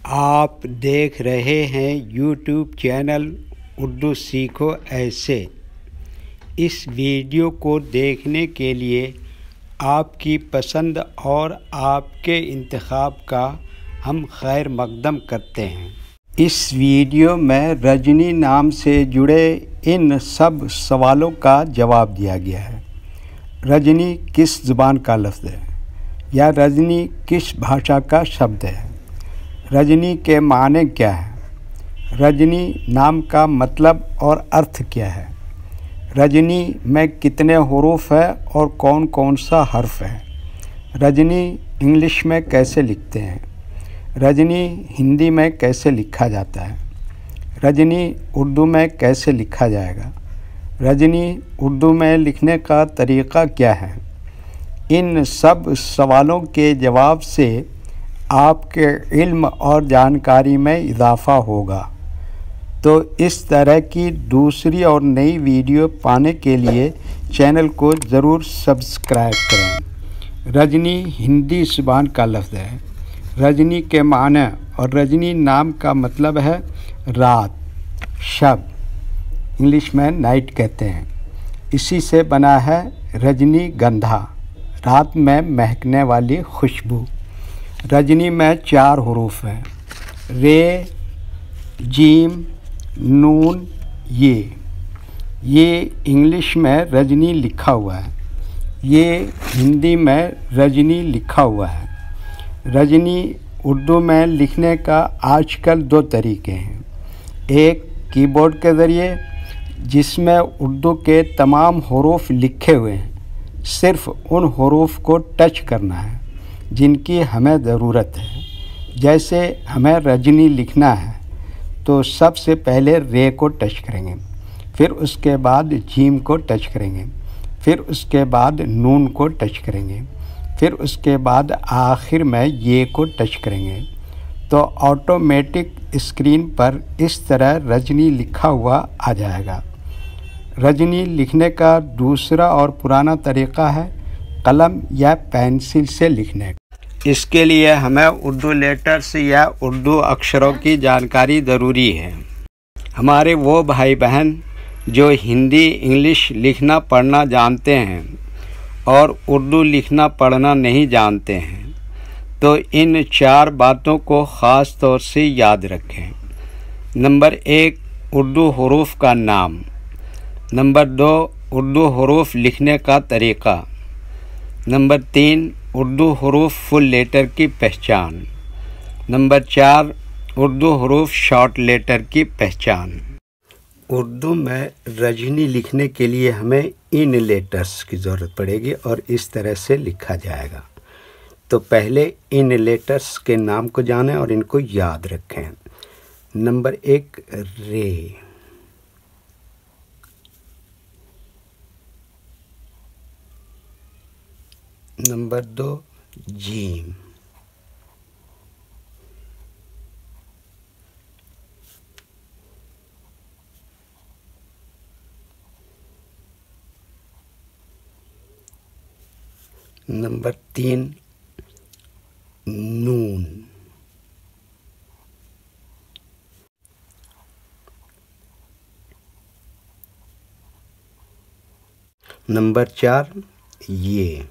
आप देख रहे हैं यूट्यूब चैनल उर्दू सीखो ऐसे। इस वीडियो को देखने के लिए आपकी पसंद और आपके इंतखाब का हम खैर मकदम करते हैं। इस वीडियो में रजनी नाम से जुड़े इन सब सवालों का जवाब दिया गया है। रजनी किस ज़ुबान का लफ्ज़ है या रजनी किस भाषा का शब्द है? रजनी के माने क्या है? रजनी नाम का मतलब और अर्थ क्या है? रजनी में कितने हुरूफ है और कौन कौन सा हर्फ है? रजनी इंग्लिश में कैसे लिखते हैं? रजनी हिंदी में कैसे लिखा जाता है? रजनी उर्दू में कैसे लिखा जाएगा? रजनी उर्दू में लिखने का तरीक़ा क्या है? इन सब सवालों के जवाब से आपके इल्म और जानकारी में इजाफ़ा होगा। तो इस तरह की दूसरी और नई वीडियो पाने के लिए चैनल को ज़रूर सब्सक्राइब करें। रजनी हिंदी ज़ुबान का लफ्ज़ है। रजनी के माने और रजनी नाम का मतलब है रात, शब, इंग्लिश में नाइट कहते हैं। इसी से बना है रजनी गंधा, रात में महकने वाली खुशबू। रजनी में 4 हुरूफ हैं, रे, जीम, नून, ये इंग्लिश में रजनी लिखा हुआ है, ये हिंदी में रजनी लिखा हुआ है। रजनी उर्दू में लिखने का आजकल 2 तरीके हैं। एक कीबोर्ड के ज़रिए, जिसमें उर्दू के तमाम हुरूफ लिखे हुए हैं, सिर्फ़ उन हुरूफ को टच करना है जिनकी हमें ज़रूरत है। जैसे हमें रजनी लिखना है तो सबसे पहले रे को टच करेंगे, फिर उसके बाद जीम को टच करेंगे, फिर उसके बाद नून को टच करेंगे, फिर उसके बाद आखिर में ये को टच करेंगे। तो ऑटोमेटिक स्क्रीन पर इस तरह रजनी लिखा हुआ आ जाएगा। रजनी लिखने का दूसरा और पुराना तरीक़ा है कलम या पेंसिल से लिखने का। इसके लिए हमें उर्दू लेटर्स या उर्दू अक्षरों की जानकारी ज़रूरी है। हमारे वो भाई बहन जो हिंदी इंग्लिश लिखना पढ़ना जानते हैं और उर्दू लिखना पढ़ना नहीं जानते हैं, तो इन 4 बातों को ख़ास तौर से याद रखें। नंबर 1, उर्दू हुरूफ का नाम। नंबर 2, उर्दू हुरूफ लिखने का तरीक़ा। नंबर 3, उर्दू हुरूफ फुल लेटर की पहचान। नंबर 4, उर्दू हुरूफ शॉर्ट लेटर की पहचान। उर्दू में रजनी लिखने के लिए हमें इन लेटर्स की ज़रूरत पड़ेगी और इस तरह से लिखा जाएगा। तो पहले इन लेटर्स के नाम को जानें और इनको याद रखें। नंबर 1, रे। नंबर 2, जीम। नंबर 3, नून। नंबर 4, ये।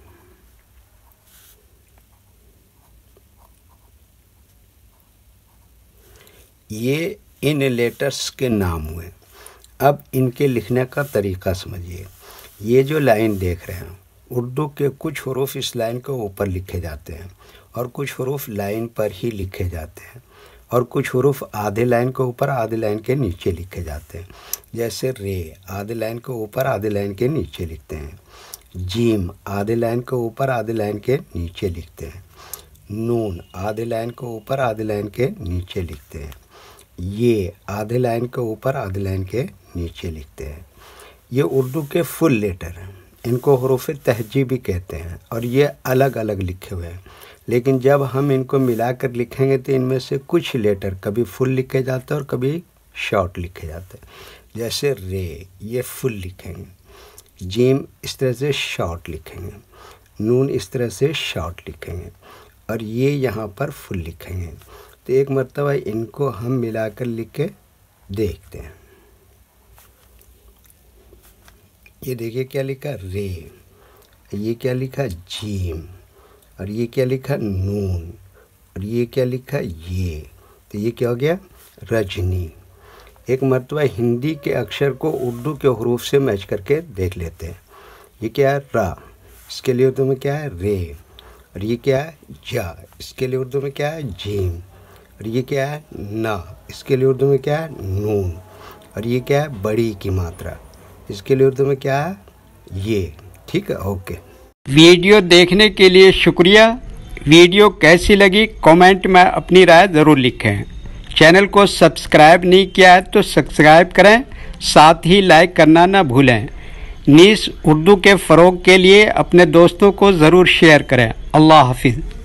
ये इन लेटर्स के नाम हुए। अब इनके लिखने का तरीक़ा समझिए। ये जो लाइन देख रहे हैं, उर्दू के कुछ हुरूफ इस लाइन के ऊपर लिखे जाते हैं और कुछ हुरूफ लाइन पर ही लिखे जाते हैं और कुछ हुरूफ आधे लाइन के ऊपर आधे लाइन के नीचे लिखे जाते हैं। जैसे रे आधे लाइन के ऊपर आधे लाइन के नीचे लिखते हैं, जीम आधे लाइन के ऊपर आधे लाइन के नीचे लिखते हैं, नून आधे लाइन के ऊपर आधे लाइन के नीचे लिखते हैं, ये आधे लाइन के ऊपर आधे लाइन के नीचे लिखते हैं। ये उर्दू के फुल लेटर हैं, इनको हुरूफ तहजी भी कहते हैं और ये अलग अलग लिखे हुए हैं। लेकिन जब हम इनको मिलाकर लिखेंगे तो इनमें से कुछ लेटर कभी फुल लिखे जाते हैं और कभी शॉर्ट लिखे जाते हैं। जैसे रे, ये फुल लिखेंगे, जीम इस तरह से शॉर्ट लिखेंगे, नून इस तरह से शॉर्ट लिखेंगे और ये यहाँ पर फुल लिखेंगे। तो एक मरतबा इनको हम मिलाकर लिख के देखते हैं। ये देखिए क्या लिखा, रे, ये क्या लिखा, जीम, और ये क्या लिखा, नून, और ये क्या लिखा, ये। तो ये क्या हो गया, रजनी। एक मरतबा हिंदी के अक्षर को उर्दू के हरूफ से मैच करके देख लेते हैं। ये क्या है, रा, इसके लिए उर्दू में क्या है, रे, और ये क्या है, जा, इसके लिए उर्दू में क्या है, जीम, और ये क्या है, ना, इसके लिए उर्दू में क्या है, नून, और ये क्या है, बड़ी की मात्रा, इसके लिए उर्दू में क्या है, ये। ठीक है, ओके। वीडियो देखने के लिए शुक्रिया। वीडियो कैसी लगी कमेंट में अपनी राय ज़रूर लिखें। चैनल को सब्सक्राइब नहीं किया है तो सब्सक्राइब करें, साथ ही लाइक करना ना भूलें। नीस उर्दू के फ़रोग़ के लिए अपने दोस्तों को ज़रूर शेयर करें। अल्लाह हाफिज़।